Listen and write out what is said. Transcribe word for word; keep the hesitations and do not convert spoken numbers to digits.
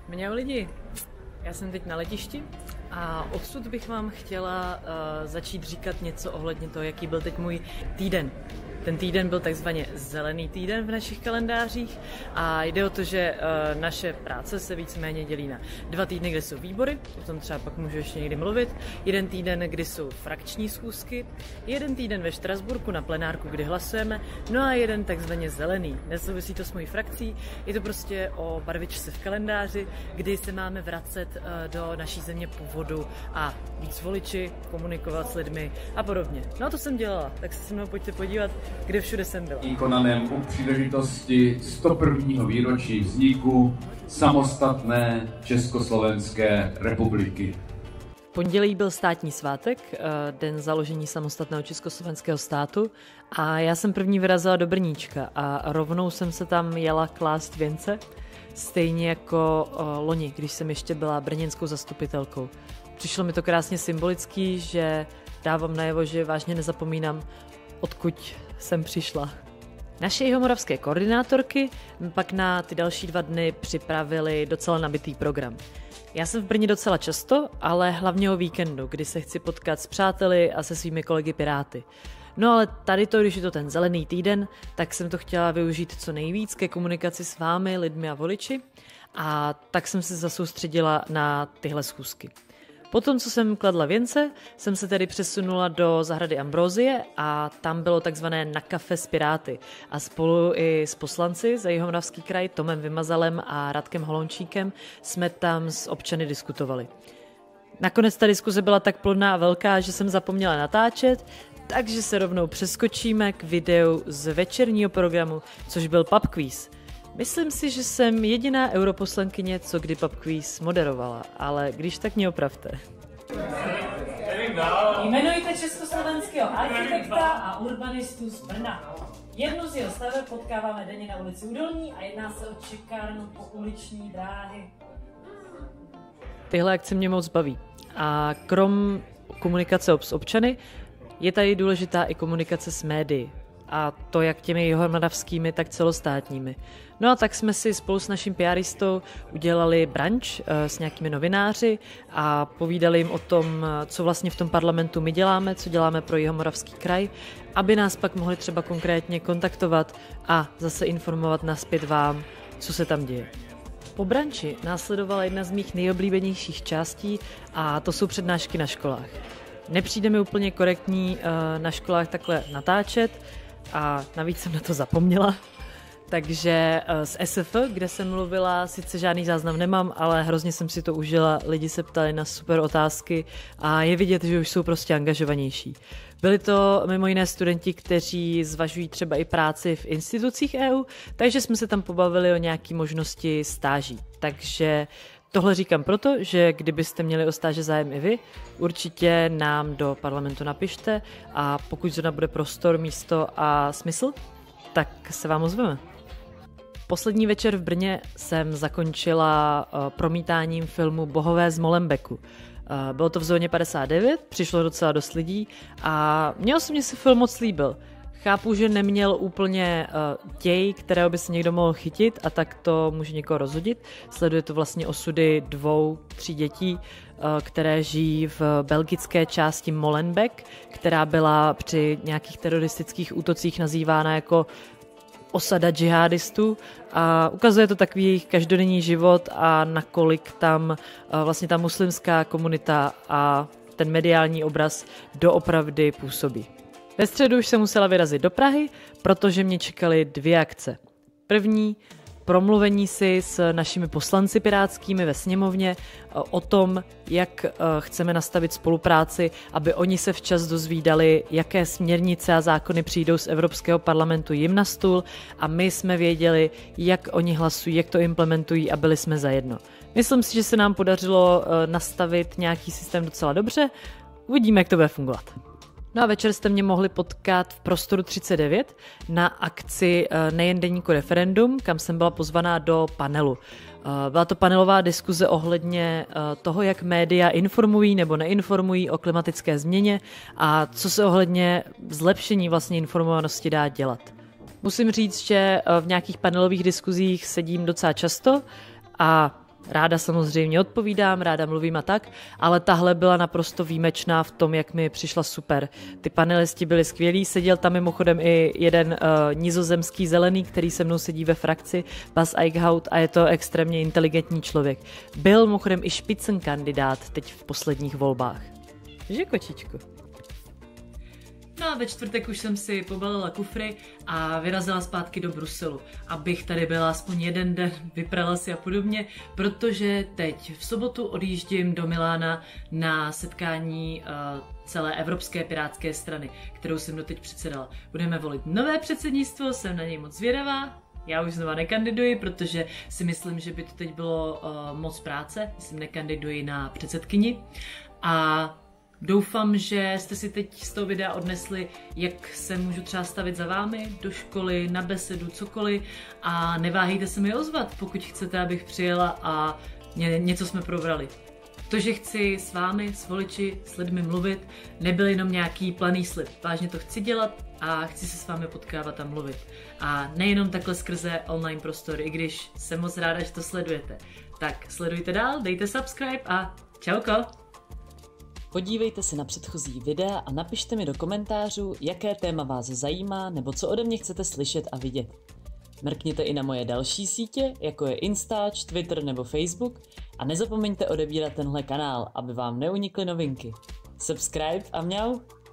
Mňau lidi, já jsem teď na letišti a odsud bych vám chtěla uh, začít říkat něco ohledně toho, jaký byl teď můj týden. Ten týden byl takzvaně zelený týden v našich kalendářích a jde o to, že uh, naše práce se víceméně dělí na dva týdny, kde jsou výbory, o tom třeba pak můžu ještě někdy mluvit, jeden týden, kdy jsou frakční schůzky, jeden týden ve Štrasburku na plenárku, kdy hlasujeme, no a jeden takzvaně zelený. Nesouvisí to s mojí frakcí, je to prostě o barvičce v kalendáři, kdy se máme vracet uh, do naší země původu a víc voliči, komunikovat s lidmi a podobně. No a to jsem dělala, tak se se mnou pojďte podívat, kde všude jsem byla. Konaném u příležitosti sto prvního výročí vzniku samostatné Československé republiky. V pondělí byl státní svátek, den založení samostatného československého státu a já jsem první vyrazila do Brníčka a rovnou jsem se tam jela klást věnce, stejně jako loni, když jsem ještě byla brněnskou zastupitelkou. Přišlo mi to krásně symbolický, že dávám najevo, že vážně nezapomínám, odkud jsem přišla. Naše jihomoravské koordinátorky pak na ty další dva dny připravili docela nabitý program. Já jsem v Brně docela často, ale hlavně o víkendu, kdy se chci potkat s přáteli a se svými kolegy Piráty. No ale tady to, když je to ten zelený týden, tak jsem to chtěla využít co nejvíc ke komunikaci s vámi, lidmi a voliči a tak jsem se zasoustředila na tyhle schůzky. Potom, co jsem kladla věnce, jsem se tedy přesunula do zahrady Ambrozie a tam bylo takzvané na kafe s Piráty. A spolu i s poslanci za Jihomoravský kraj Tomem Vymazalem a Radkem Holončíkem jsme tam s občany diskutovali. Nakonec ta diskuze byla tak plodná a velká, že jsem zapomněla natáčet, takže se rovnou přeskočíme k videu z večerního programu, což byl pub quiz. Myslím si, že jsem jediná europoslankyně, co kdy pub quiz moderovala, ale když tak mě opravte. Jmenujte československého architekta a urbanistu z Brna. Jednu z jeho staveb potkáváme denně na ulici Udolní a jedná se o čekárnu po uliční dráhy. Tyhle akce mě moc baví. A krom komunikace s občany je tady důležitá i komunikace s médií. A to jak těmi jihomoravskými, tak celostátními. No a tak jsme si spolu s naším PRistou udělali brunch s nějakými novináři a povídali jim o tom, co vlastně v tom parlamentu my děláme, co děláme pro Jihomoravský kraj, aby nás pak mohli třeba konkrétně kontaktovat a zase informovat nazpět vám, co se tam děje. Po brunchi následovala jedna z mých nejoblíbenějších částí a to jsou přednášky na školách. Nepřijde mi úplně korektní na školách takhle natáčet, a navíc jsem na to zapomněla. Takže z S F, kde jsem mluvila, sice žádný záznam nemám, ale hrozně jsem si to užila, lidi se ptali na super otázky a je vidět, že už jsou prostě angažovanější. Byli to mimo jiné studenti, kteří zvažují třeba i práci v institucích E U, takže jsme se tam pobavili o nějaké možnosti stáží. Takže tohle říkám proto, že kdybyste měli o stáže zájem i vy, určitě nám do parlamentu napište a pokud zrovna bude prostor, místo a smysl, tak se vám ozveme. Poslední večer v Brně jsem zakončila promítáním filmu Bohové z Molenbeeku. Bylo to v zóně padesát devět, přišlo docela dost lidí a mně osobně se film moc líbil. Chápu, že neměl úplně uh, děj, kterého by se někdo mohl chytit a tak to může někoho rozhodit. Sleduje to vlastně osudy dvou, tří dětí, uh, které žijí v belgické části Molenbeek, která byla při nějakých teroristických útocích nazývána jako osada džihadistů a ukazuje to takový jejich každodenní život a nakolik tam uh, vlastně ta muslimská komunita a ten mediální obraz doopravdy působí. Ve středu už jsem musela vyrazit do Prahy, protože mě čekaly dvě akce. První, promluvení si s našimi poslanci pirátskými ve sněmovně o tom, jak chceme nastavit spolupráci, aby oni se včas dozvídali, jaké směrnice a zákony přijdou z Evropského parlamentu jim na stůl a my jsme věděli, jak oni hlasují, jak to implementují a byli jsme zajedno. Myslím si, že se nám podařilo nastavit nějaký systém docela dobře, uvidíme, jak to bude fungovat. No a večer jste mě mohli potkat v Prostoru třicet devět na akci Nejen deníku referendum, kam jsem byla pozvaná do panelu. Byla to panelová diskuze ohledně toho, jak média informují nebo neinformují o klimatické změně a co se ohledně zlepšení vlastně informovanosti dá dělat. Musím říct, že v nějakých panelových diskuzích sedím docela často a Ráda samozřejmě odpovídám, ráda mluvím a tak, ale tahle byla naprosto výjimečná v tom, jak mi přišla super. Ty panelisti byli skvělí, seděl tam mimochodem i jeden uh, nizozemský zelený, který se mnou sedí ve frakci, Bas Eickhout, a je to extrémně inteligentní člověk. Byl mimochodem i špicenkandidát teď v posledních volbách. Že, kočičku? No a ve čtvrtek už jsem si pobalila kufry a vyrazila zpátky do Bruselu, abych tady byla aspoň jeden den, vyprala si a podobně, protože teď v sobotu odjíždím do Milána na setkání uh, celé Evropské pirátské strany, kterou jsem doteď předsedala. Budeme volit nové předsednictvo, jsem na něj moc zvědavá. Já už znova nekandiduji, protože si myslím, že by to teď bylo uh, moc práce, myslím nekandiduji na předsedkyni a doufám, že jste si teď z toho videa odnesli, jak se můžu třeba stavit za vámi, do školy, na besedu, cokoliv a neváhejte se mi ozvat, pokud chcete, abych přijela a ně, něco jsme probrali. To, že chci s vámi, s voliči, s lidmi mluvit, nebyl jenom nějaký planý slib. Vážně to chci dělat a chci se s vámi potkávat a mluvit. A nejenom takhle skrze online prostor, i když jsem moc ráda, že to sledujete. Tak sledujte dál, dejte subscribe a čauko! Podívejte se na předchozí videa a napište mi do komentářů, jaké téma vás zajímá nebo co ode mě chcete slyšet a vidět. Mrkněte i na moje další sítě, jako je Instač, Twitter nebo Facebook a nezapomeňte odebírat tenhle kanál, aby vám neunikly novinky. Subscribe a mňau!